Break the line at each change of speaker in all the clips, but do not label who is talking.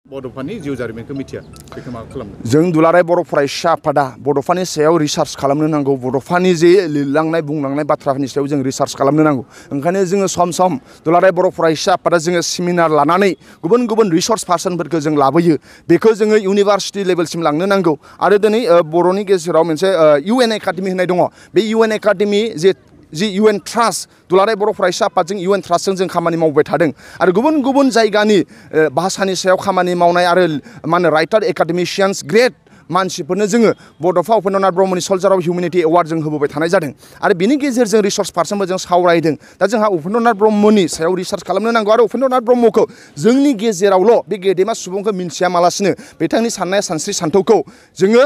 बड'फानि जिउ जारिमिनखौ मिथिया बेखौ मा खालामदों
जों दुलाराय बर' फरायसा आफादा बड'फानि सायाव रिसार्च खालामनो नांगौ बड'फानि जे लिरलांनाय बुंलांनाय बाथ्राफोरनि सायाव जों रिसार्च खालामनो नांगौ ओंखायनो जोङो सम सम दुलाराय बर' फरायसा आफादा जोङो सेमिनार लानानै गुबुन गुबुन रिसर्स पार्सनफोरखौ जों लाबोयो बेखौ जोङो इउनिभार्सिटि लेभेलसिम लांनो नांगौ आरो दिनै बर'नि गेजेराव मोनसे UN एकाडेमि होननाय दङ बे UN एकाडेमि जि UN ट्रास्ट दुलाराय बर' फरायसा आफादजों UN ट्रास्टजों जों खामानि मावबाय थादों आरो गुबुन गुबुन जायगानि भाषानि सायाव खामानि मावनाय आरो मा होनो राइटार एकाडेमिशियान्स ग्रेट मानसिफोरनो जोङो बड'फा उपेन्द्रनाथ ब्रह्मनि सल्जार अफ हिउमेनिटी एवार्ड जों होबोबाय थानाय जादों आरो बिनि गेजेरजों रिसर्स पार्सनफोरजों सावरायदों दा जोंहा उपेन्द्रनाथ ब्रह्मनि सायाव रिसार्च खालामनो नांगौ आरो उपेन्द्रनाथ ब्रह्मखौ जोंनि गेजेरावल' बे गेदेमा सुबुंखौ मिन्थियामालासिनो बिथांनि साननाय सानस्रि सान्थौखौ जोङो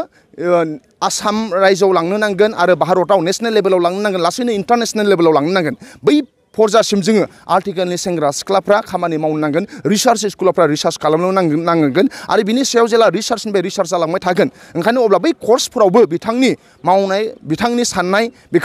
आसाम रायजोआव लांनो नांगोन आरो भारताव नेशनेल लेभेलाव लांनो नांगोन लासैनो इन्टारनेशनेल लेभेलाव लांनो नांगोन बै फरजासिम जोङो आथिखालनि सेंग्रा सिख्लाफ्रा खामानि मावनो नांगोन रिसार्च स्कुलफ्रा रिसार्च खालामनो नांगोन आरो बिनि सायाव जेला रिसार्चनिफ्राय रिसार्च जालांबाय थागोन ओंखायनो अब्ला बै कर्सफोरावबो बिथांनि मावनाय बिथांनि साननाय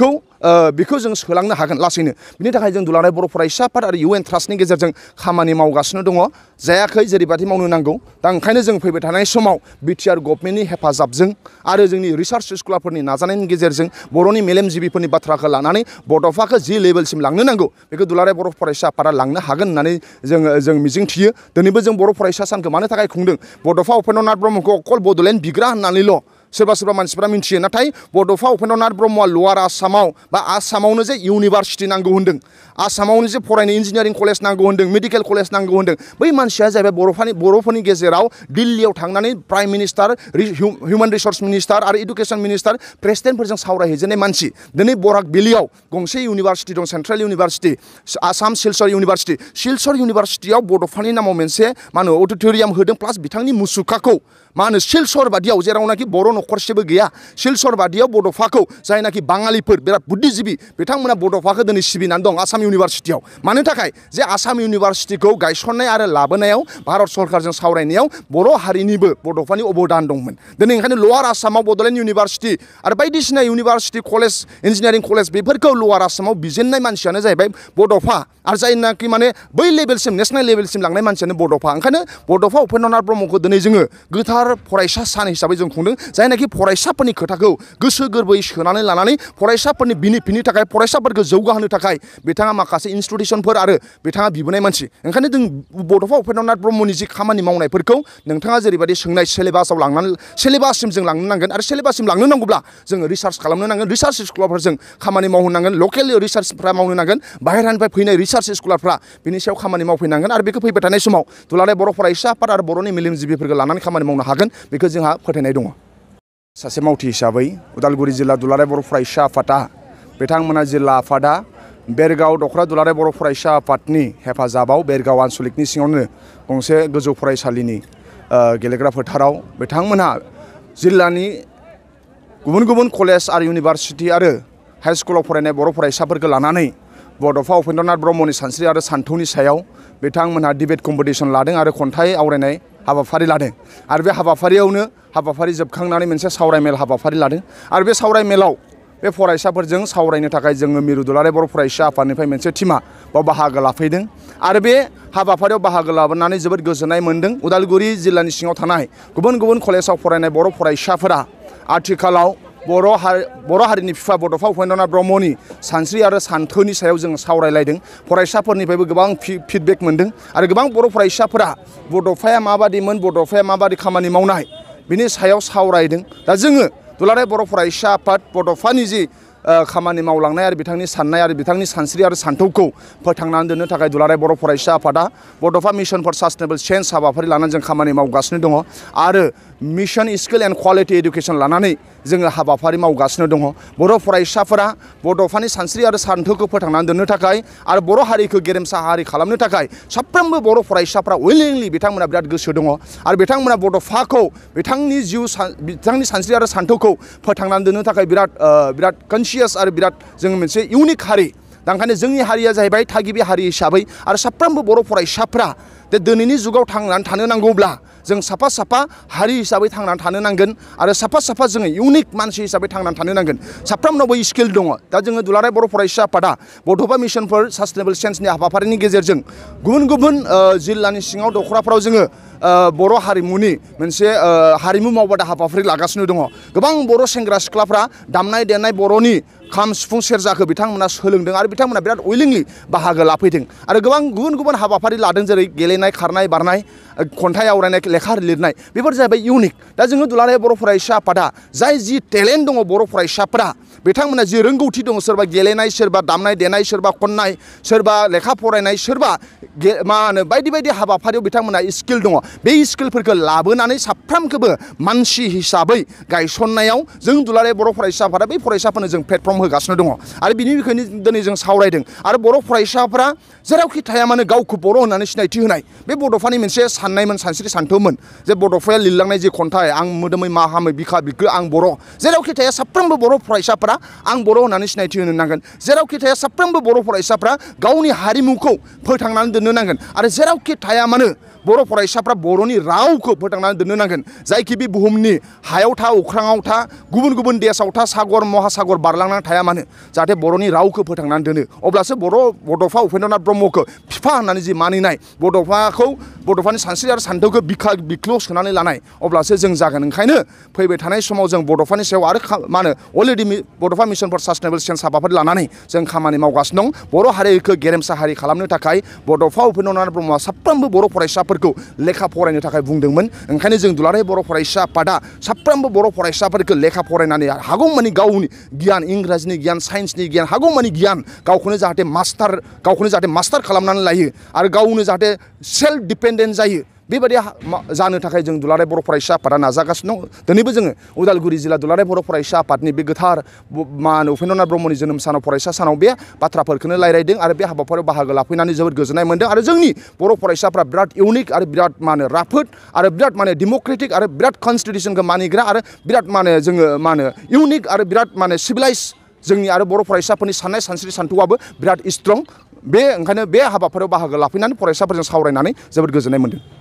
बेखौ जों सोलांनो हागोन लासैनो बिनि थाखाय जों दुलाराय बर' फरायसा आफाद आरो UN ट्रास्टनि गेजेरजों खामानि मावगासिनो दङ जायाखै जेरैबादि मावनो नांगौ दा ओंखायनो जों फैबाय थानाय समाव BTR गभर्नमेन्टनि हेफाजाबजों आरो जोंनि रिसार्च स्कलारफोरनि नाजानायनि गेजेरजों बर'नि मेलेमजिबिफोरनि बाथ्राखौ लानानै बड'फाखौ जि लेभेलसिम लांनो नांगौ बेखौ दुलाराय बर' फरायसा आफादा लांनो हागोन होननानै जों मिजिंथियो दिनैबो जों बर' फरायसा सानखौ मानो थाखाय खुंदों बड'फा उपेन्द्रनाथ ब्रह्मखौ अकल बड'लेण्ड बिग्रा होननानैल' सोरबा मानसिफ्रा मिन्थियो नाथाय बड'फा उपेन्द्रनाथ ब्रह्मआ लवार आसामाव बा आसामावनो जे इउनिभारसिटि नांगौ होन्दों आसामावनो जे फरायनो इन्जिनियारिं कलेज नांगौ होन्दों मेडिकेल कलेज नांगौ होन्दों बै मानसिया जाहैबाय बर'फोरनि गेजेराव दिल्लीयाव थांनानै prime minister human resource minister आरो इडुकेसन मिनिस्टार प्रेसिडेन्टफोरजों सावरायहैजेननाय मानसि दिनै बराक भेलियाव गंसे इउनिभारसिटि दं सेन्ट्रेल इउनिभारसिटि आसाम सिलचर इउनिभारसिटियाव बड'फानि नामाव मोनसे मा होनो अडिट'रियाम होदों प्लास बिथांनि मुसुखाखौ मा होनो सिलचर बादियाव जेरावनाखि बर' नखरसेबो गैया सिलचर बादियाव बड'फाखौ जायनाखि बाङालिफोर बिराद बुद्धिजिबि बिथांमोना बड'फाखौ दिनै सिबिनानै दं आसाम इउनिभारसिटियाव मानो थाखाय जे आसाम इउनिभारसिटिखौ गायसननाय आरो लाबोनायाव भारत सरकारजों सावरायनायाव बर' हारिनिबो बड'फानि अबदान दंमोन दिनै ओंखायनो लवार आसामाव बड'लेण्ड इउनिभारसिटि आरो बायदिसिना इउनिभारसिटि कलेज इन्जिनियारिं कलेज बेफोरखौ लवार आसामाव बिजेननाय मानसियानो जाहैबाय बड'फा आरो जायनाखि माने बै लेभेलसिम नेशनेल लेभेलसिम लांनाय मानसियानो बड'फा ओंखायनो बड'फा उपेन्द्रनाथ ब्रह्मखौ दिनै जोङो गोथार फरायसा सान हिसाबै जों खुंदों जायनाखि फरायसाफोरनि खोथाखौ गोसो गोरबोयै सोनानै लानानै फरायसाफोरनि बेनिफिटनि थाखाय फरायसाफोरखौ जौगाहोनो थाखाय बिथाङा माखासे इनस्टिटिउसनफोर आरो बिथाङा बिबोनाय मानसि ओंखायनो जों बड'फा उपेन्द्रनाथ ब्रह्मनि जि खामानि मावनायफोरखौ नोंथाङा जेरैबायदि सोंनाय सिलेबाससिम जों लांनो नांगोन आरो सिलेबाससिम लांनो नांगौब्ला जोङो रिसार्च खालामनो नांगोन रिसार्च स्कलारफोरजों खामानि मावहोनांगोन लकेल रिसार्चफ्रा मावनो नांगोन बाहेरानिफ्राय फैनाय रिसार्च स्कलारफ्रा बिनि सायाव खामानि मावफैनांगोन आरो बेखौ फैबाय थानाय समाव दुलाराय बर' फरायसा आफाद आरो बर'नि मेलेमजिबिफोरखौ लानानै खामानि मावनो हागोन बेखौ जोंहा फोथायनाय दङ सासे मावथि हिसाबै उदालगुरि जिल्ला दुलाराय बर' फरायसा आफादा बिथांमोना जिल्ला आफादा बेरगाव दख'रा दुलाराय बर' फरायसा आफादनि हेफाजाबाव बेरगाव आनसलिकनि सिङावनो गंसे गोजौ फरायसालिनि गेलेग्रा फोथाराव बिथांमोनहा जिल्लानि गुबुन गुबुन कलेज आरो इउनिभारसिटि आरो हाइ स्कुलाव फरायनाय बर' फरायसाफोरखौ लानानै बड'फा उपेन्द्रनाथ ब्रह्मनि सानस्रि आरो सान्थौनि सायाव बिथांमोनहा डिबेट कम्पिटिसन लादों आरो खन्थाइ आवरायनाय हाबाफारि लादों आरो बे हाबाफारि जोबखांनानै मोनसे सावरायमेल हाबाफारि लादों आरो बे सावरायमेलाव बे फरायसाफोरजों सावरायनो थाखाय जोङो मिरु दुलाराय बर' फरायसा आफादनिफ्राय मोनसे टिमा बाव बाहागो लाफैदों आरो बे हाबाफारियाव बाहागो लाबोनानै जोबोद गोजोननाय मोन्दों उदालगुरि जिल्लानि सिङाव थानाय गुबुन गुबुन कलेजाव फरायनाय बर' फरायसाफोरा आथिखालाव बर' हारिनि बिफा बड'फा उपेन्द्रनाथ ब्रह्मनि सानस्रि आरो सान्थौनि सायाव जों सावरायलायदों फरायसाफोरनिफ्रायबो गोबां फिडबेक मोन्दों आरो गोबां बर' फरायसाफोरा बड'फाया माबादिमोन बड'फाया माबादि खामानि मावनाय बिनि सायाव सावरायदों दा जोङो दुलाराय बर' फरायसा आफाद बड'फानि जि खामानि मावलांनाय आरो बिथांनि साननाय आरो बिथांनि सानस्रि आरो सान्थौखौ फोथांनानै दोननो थाखाय दुलाराय बर' फरायसा आफादा बड'फा मिशन फर सास्टेनेबल चेन्ज हाबाफारि लानानै जों खामानि मावगासिनो दङ आरो mission skill and quality education लानानै जोङो हाबाफारि मावगासिनो दङ बर' फरायसाफोरा बड'फानि सानस्रि आरो सान्थौखौ फोथांनानै दोननो थाखाय आरो बर' हारिखौ गेरेमसा हारि खालामनो थाखाय साफ्रोमबो बर' फरायसाफ्रा उइलिंलि बिथांमोना बिराद गोसो दङ आरो बिथांमोना बड'फाखौ बिथांनि सानस्रि आरो सान्थौखौ फोथांनानै दोननो थाखाय बिराद कनसियास आरो बिराद जों मोनसे इउनिक हारि दा ओंखायनो जोंनि हारिया जाहैबाय थागिबि हारि हिसाबै आरो साफ्रोमबो बर' फरायसाफ्रा दिनैनि जुगाव थांनानै थानो नांगौब्ला जों साफा साफा हारि हिसाबै थांनानै थानो नांगोन आरो साफा साफा जोङो इउनिक मानसि हिसाबै थांनानै थानो नांगोन साफ्रोमनावबो स्किल दङ दा जोङो दुलाराय बर' फरायसा आफादा बड'फ मिशन फर सास्टेनेबल चेन्जनि हाबाफारिनि गेजेरजों गुबुन गुबुन जिल्लानि सिङाव दख'राफ्राव जोङो बर' हारिमुनि मोनसे हारिमु मावबादा हाबाफारि लागासिनो दङ गोबां बर' सेंग्रा सिख्लाफ्रा दामनाय देनाय बर'नि खाम सिफुं सेरजाखौ बिथांमोना सोलोंदों आरो बिथांमोना बिराद उइलिंलि बाहागो लाफैदों आरो गोबां गुबुन गुबुन हाबाफारि लादों जेरै गेलेनाय खारनाय बारनाय खन्थाइ आवरायनाय लेखा लिरनाय बेफोर जाहैबाय इउनिक दा जोङो दुलाराय बर' फरायसा आफादा जाय जि टेलेन्ट दङ बर' फरायसाफोरा बिथांमोना जि रोंगौथि दङ सोरबा गेलेनाय सोरबा दामनाय देनाय सोरबा खन्नाय सोरबा लेखा फरायनाय सोरबा मा होनो बायदि बायदि हाबाफारियाव बिथांमोना स्किल दङ बे स्किलफोरखौ लाबोनानै साफ्रोमखौबो मानसि हिसाबै गायसननायाव जों दुलाराय बर' फरायसा आफादा बै फरायसाफोरनो जों प्लेटफर्म होगासिनो दङ आरो बिनि बिखयनो दिनै जों सावरायदों आरो बर' फरायसाफोरा जेरावखि थाया मानो गावखौ बर' होननानै सिनायथि होनाय बे बड'फानि मोनसे साननायमोन सानस्रि सान्थौमोन जे बड'फाया लिरलांनाय जे खन्थाइ आं मोदोमै मा हामै बिखा बिखो आं बर' जेरावखि थाया साफ्रोमबो बर' फरायसाफोरा आं बर' होननानै सिनायथि होनो नांगोन जेरावखि थाया साफ्रोमबो बर' फरायसाफ्रा गावनि हारिमुखौ फोथांनानै दोननो नांगोन आरो जेरावखि थाया मानो बर' फरायसाफ्रा बर'नि रावखौ फोथांनानै दोननो नांगोन जायखि बे बुहुमनि हायाव था अख्राङाव था गुबुन गुबुन देशाव था सागर महासागर बारलांनानै थाया मानो जाहाथे बर'नि रावखौ फोथांनानै दोनो अब्लासो बड'फा उपेन्द्रनाथ ब्रह्मखौ बिफा होननानै जि मानिनाय बड'फानि सानस्रि आरो सान्थौखौ बिखा बिख्लो सोनानै लानाय अब्लासो जों जागोन ओंखायनो फैबाय थानाय समाव जों बड'फानि सायाव आरो मा होनो अलरेडि बड'फा मिशन फर सास्टेनेबल चेन्ज हाबाफारि लानानै जों खामानि मावगासिनो दं बर' हारिखौ गेरेमसा हारि खालामनो थाखाय बड'फा उपेन्द्रनाथ ब्रह्मआ साफ्रोमबो बर' फरायसाफोरखौ लेखा फरायनो थाखाय बुंदोंमोन ओंखायनो जों दुलाराय बर' फरायसा आफादा साफ्रोमबो बर' फरायसाफोरखौ लेखा फरायनानै हागौमानि गावनि गियान इंराजिनि गियान साइन्सनि गियान हागौमानि गियान गावखौनो जाहाथे मास्टार खालामनानै लायो आरो गावनो जाहाथे सेल्फ डिपेन्डेन्ट जायो बेबायदि जानो थाखाय जों दुलाराय बर' फरायसा आफादा नाजागासिनो दं दिनैबो जोङो उदालगुरि जिल्ला दुलाराय बर' फरायसा आफादनि बे गोथार मा होनो उपेन्द्रनाथ ब्रह्मनि जोनोम सानाव फरायसा सानाव बे बाथ्राफोरखौनो रायज्लायदों आरो बे हाबाफारियाव बाहागो लाफैनानै जोबोद गोजोननाय मोन्दों आरो जोंनि बर' फरायसाफ्रा बिराद इउनिक आरो बिराद मा होनो राफोद आरो बिराद माने डेम'क्रेटिक आरो बिराद कनस्टिटिउसनखौ मानिग्रा आरो बिराद माने जोङो मा होनो इउनिक आरो बिराद माने सिभिलाइज जोंनि आरो बर' फरायसाफोरनि साननाय सानस्रि सान्थौआबो बिराद स्ट्रं बे ओंखायनो बे हाबाफारियाव बाहागो लाफैनानै फरायसाफोरजों सावरायनानै जोबोद गोजोननाय मोन्दों